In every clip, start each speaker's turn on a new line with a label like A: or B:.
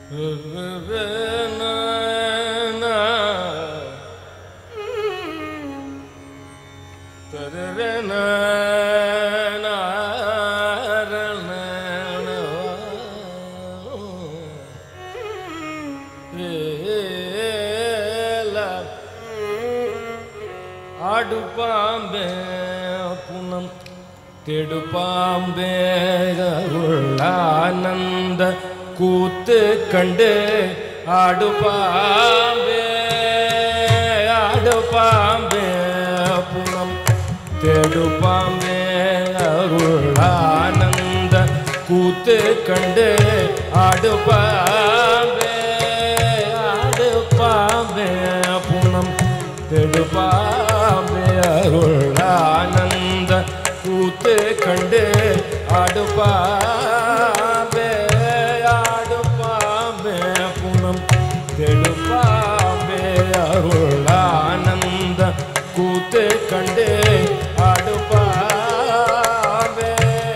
A: Aadu Pambe punam Tedu Pambe Ananda Kuthu Kande Aadu Pambe punam Tedu Pambe Ananda Kuthu Kande Aadu Pambe punam Tedu Pambe Ananda Kuthu Kande Aadu Pambe punam Tedu Pambe Ananda Kuthu Kande Aadu Pambe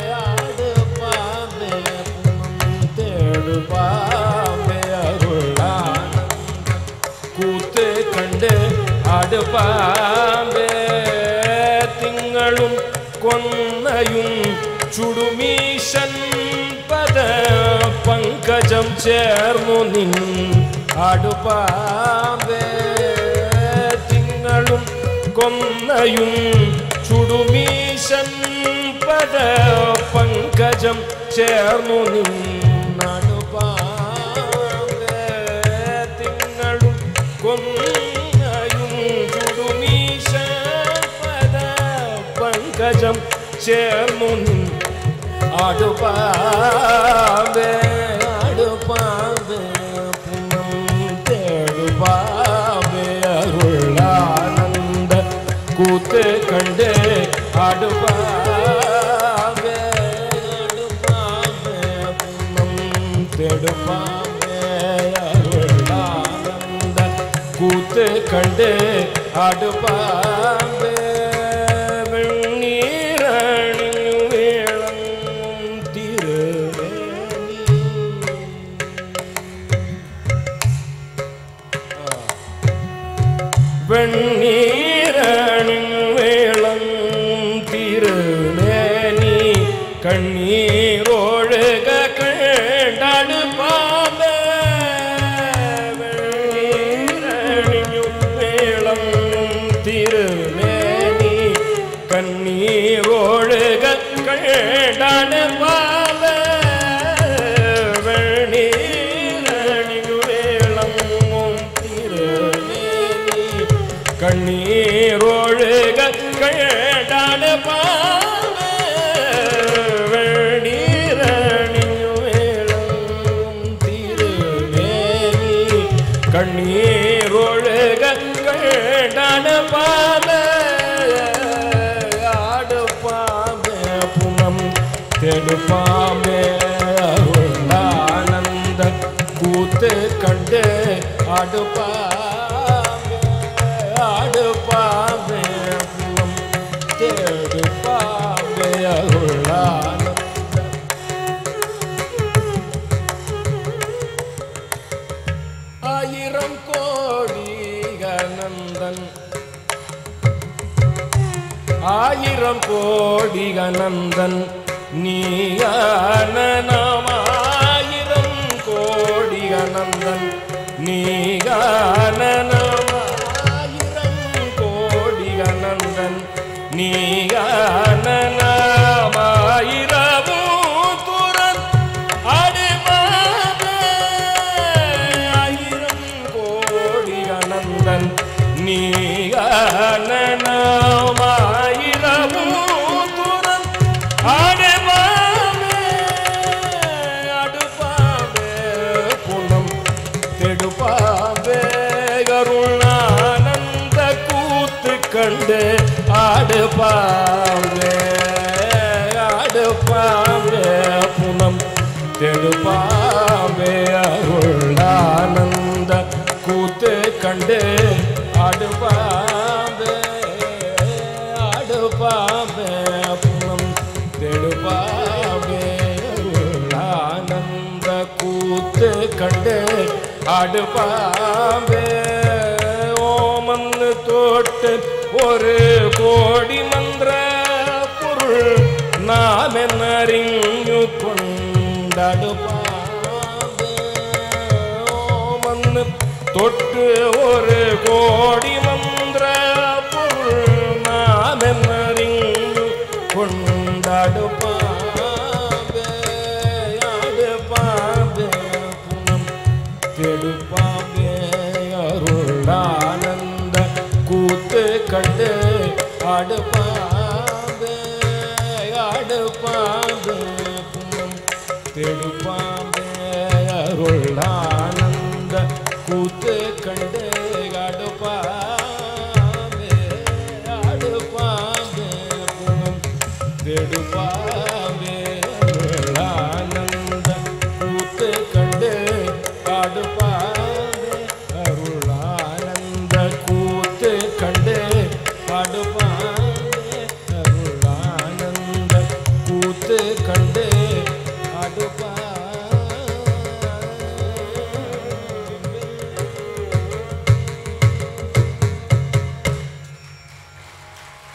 A: punam Tedu Pambe Ananda Kuthu Kande Aadu Pambe Tingalum Konnayum Chudumishan Pada Pankajam Chermunin Aadu Pambe Tingalum Konnayum Chudumishan Pada Pankajam Chermunin Aadu Pambe Tingalum Konnayum Chudumishan Pada Pankajam Chermunin Aadu Pambe punam Tedu Pambe Ananda Kuthu Kande Aadu Pambe punam Tedu Pambe Ananda Kuthu Kande Aadu Pambe Venniranin velam tiruneni kannirozhuga kandadu Pambe Venniranin velam tiruneni kannirozhuga kandadu Pambe Venniranin velam Kannirozhuga Kandadu Pambe Venniranin velam tiruneni kannirozhuga Kandadu Pambe Aadu Pambe punam Tedu Pambe Ananda Kuthu Kande Aadu Pambe punam Tedu Pambe Ananda Ayiram Kodi Ganandan Ayiram Kodi Ganandan Nigananam Ayiram Kodi Ganandan Nigananam Ayiram Kodi Ganandan Nigananam Ayiravu Turan Aadu Pambe Ayiram Kodi Ganandan Nigananam Ayiravu Turan Aadu Pambe punam Tedu Pambe Ananda Kuthu Kande Aadu Pambe punam Tedu Pambe Ananda Kuthu Kande Aadu Pambe punam Tedu Pambe Ananda Kuthu கூத்து கண்டு ஆடு பாம்பே ஓமன்னு தோட்டு ஒரு கோடி மந்திர பொருள் நாம் என்னறிஞ்சு கொண்டாடு பாம்பே ஓமன்னு தொட்டு ஒரு கோடி மந்திர பொருள் நாம் என்னறிஞ்சு கொண்டாடு பாம்பே ஆடு பாம்பே புனம் தேடு பாம்பே அருள் ஆனந்த கூத்து கண்டு ஆடு பாம்பே ஆடு பாம்பே புனம் தேடு பாம்பே அருள் ஆனந்த கூத்து கண்டு ஆடு பாம்பே ஆடு பாம்பே புனம் தேடு பாம்பே அருள் ஆனந்த கூத்து கண்டு ஆடு பாம்பே அருள் ஆனந்த கூத்து கண்டு ஆடு பாம்பே அருள் ஆனந்த கூத்து கண்டு